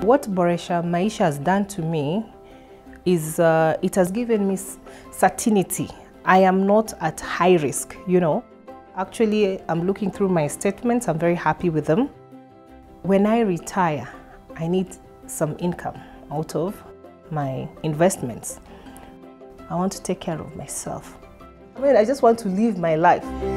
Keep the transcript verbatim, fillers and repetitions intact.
What Borehsa Maisha has done to me is uh, it has given me certainty. I am not at high risk, you know. Actually, I'm looking through my statements. I'm very happy with them. When I retire, I need some income out of my investments. I want to take care of myself. I mean, I just want to live my life.